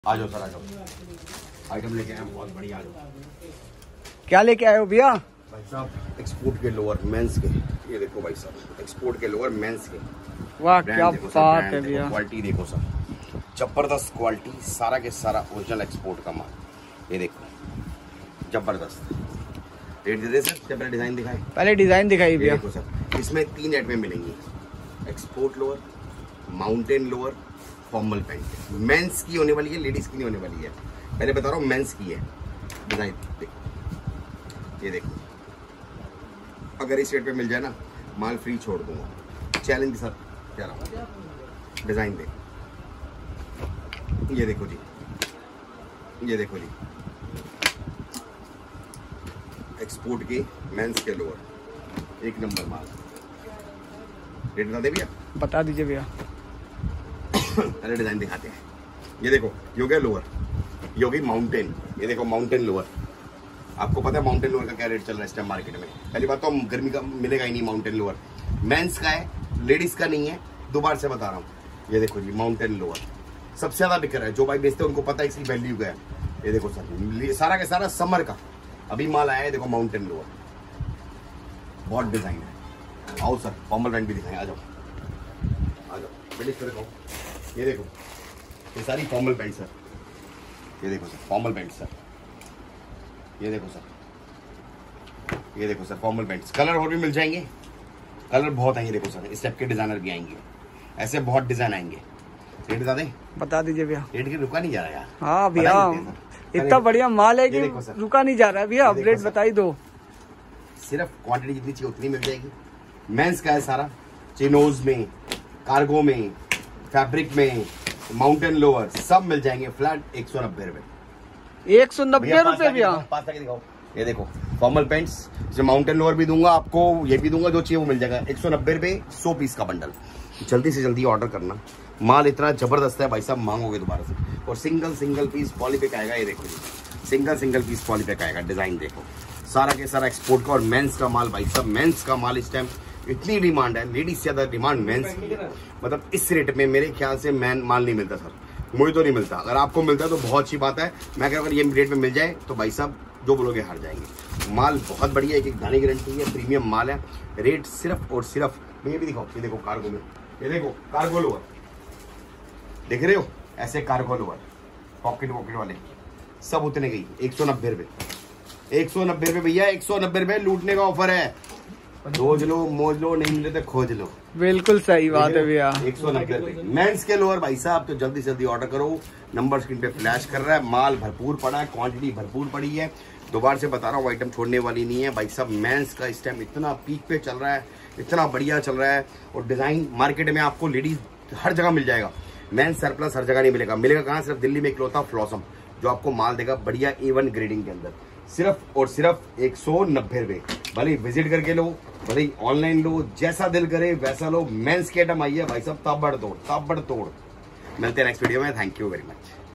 आ जाओ सर, आ जाओ। आइटम लेके आए बहुत बढ़िया। आ जाओ। क्या लेके आए हो भैया? भाई साहब एक्सपोर्ट के लोअर मेंस के, ये देखो भाई साहब एक्सपोर्ट के लोअर मेंस के। वाह क्या बात है भैया। क्वालिटी देखो सर, जबरदस्त क्वालिटी, सारा के सारा ओरिजिनल एक्सपोर्ट का माल। ये देखो जबरदस्त। रेट दे दे सर, पहले डिजाइन दिखाए। पहले डिजाइन दिखाई भैया। देखो सर, इसमें 3 रेट में मिलेंगी। Export lower, mountain lower, formal pant. Men's की होने वाली है, लेडीज की नहीं होने वाली है। पहले बता रहा हूँ मेंस की है। डिजाइन देखो, ये देखो। अगर इस रेट पे मिल जाए ना, माल फ्री छोड़ दूंगा, चैलेंज सर कह रहा हूँ। डिजाइन देखो, ये देखो जी, ये देखो जी, एक्सपोर्ट के मेंस के लोअर, एक नंबर माल। रेट बता दे भैया। बता दीजिए भैया। पहले डिजाइन दिखाते हैं। ये देखो, ये हो गया लोअर, ये हो गई माउंटेन। ये देखो माउंटेन लोअर। आपको पता है माउंटेन लोअर का क्या रेट चल रहा है इस टाइम मार्केट में? पहली बात तो गर्मी का मिलेगा ही नहीं माउंटेन लोअर। मेंस का है, लेडीज का नहीं है, दोबारा से बता रहा हूँ। ये देखो जी माउंटेन लोअर सबसे ज्यादा बिक रहा है। जो भाई बेचते हैं उनको पता है इसकी वैल्यू क्या है। ये देखो सर, सारा का सारा समर का अभी माल आया है। देखो माउंटेन लोअर, बहुत डिजाइन है। आओ सर, फॉर्मल पैंट भी दिखाएं। आ जाओ, आ जाओ, लेडीज को दिखाओ। ये देखो, ये सारी फॉर्मल पैंट सर। ये देखो सर, फॉर्मल पैंट सर। ये देखो सर, ये देखो सर, फॉर्मल पैंट्स। कलर और भी मिल जाएंगे, कलर बहुत आएंगे। देखो सर, इस टाइप के डिजाइनर भी आएंगे, ऐसे बहुत डिजाइन आएंगे। रेट बता दें? बता दीजिए भैया। रेट के रुका नहीं जा रहा यार। हाँ भैया, इतना बढ़िया माल है कि रुका नहीं जा रहा है भैया। अब रेट बता ही दो। सिर्फ क्वांटिटी जितनी चाहिए उतनी मिल जाएगी। मेंस का है सारा, चिनोज में, कार्गो में, फैब्रिक में, माउंटेन लोअर सब मिल जाएंगे फ्लैट 190 रुपए। 190 रुपए भैया। पास आके दिखाओ। ये देखो फॉर्मल पैंट्स, इसमें माउंटेन लोअर भी दूंगा आपको, ये भी दूंगा, जो चाहिए वो मिल जाएगा। 190 रुपए 100 पीस का बंडल। जल्दी से जल्दी ऑर्डर करना, माल इतना जबरदस्त है भाई साहब, मांगोगे दोबारा से। और सिंगल पीस पॉलीपैक आएगा। ये देखो जी, सिंगल पीस पॉलीपैक आएगा। डिजाइन देखो, सारा के सारा एक्सपोर्ट का और मेंस का माल भाई साहब। मेंस का माल इस टाइम इतनी डिमांड है, लेडीज से ज्यादा डिमांड मेंस की है। मतलब इस रेट में मेरे ख्याल से मैन माल नहीं मिलता सर, मुझे तो नहीं मिलता। अगर आपको मिलता है तो बहुत अच्छी बात है। मैं कह, अगर ये रेट में मिल जाए तो भाई साहब जो बोलोगे हार जाएंगे। माल बहुत बढ़िया, एक दाने की गारंटी है, प्रीमियम माल है। रेट सिर्फ और सिर्फ, ये भी दिखाओ। ये देखो कार्गो में, ये देखो कार्गो लोअर देख रहे हो, ऐसे कार्गो लोअर पॉकेट वाले सब उतने गई 190 रुपए। 190 रुपए भैया, 190 रुपए लूटने का ऑफर है। रोज लो, मौज लो, नहीं मिले तो खोज लो। बिल्कुल सही बात है भैया। 190 रुपए मेंस के लोअर भाई साहब। तो जल्दी से जल्दी ऑर्डर करो, नंबर स्क्रीन पे फ्लैश कर रहा है। माल भरपूर पड़ा है, क्वांटिटी भरपूर पड़ी है। दोबारा से बता रहा हूँ, आइटम छोड़ने वाली नहीं है भाई साहब। मेंस का इस टाइम इतना पीक पे चल रहा है, इतना बढ़िया चल रहा है। और डिजाइन मार्केट में आपको लेडीज हर जगह मिल जाएगा। मेंस सरप्लस हर जगह नहीं मिलेगा। मिलेगा कहाँ? सिर्फ दिल्ली में इकलौता फ्लॉसम, जो आपको माल देगा बढ़िया A1 ग्रेडिंग के अंदर, सिर्फ और सिर्फ 190 रुपए। भले विजिट करके लो, भले ऑनलाइन लो, जैसा दिल करे वैसा लो। मेंस के आइटम आई है भाई साहब, ताबड़तोड़। मिलते हैं नेक्स्ट वीडियो में। Thank you very much.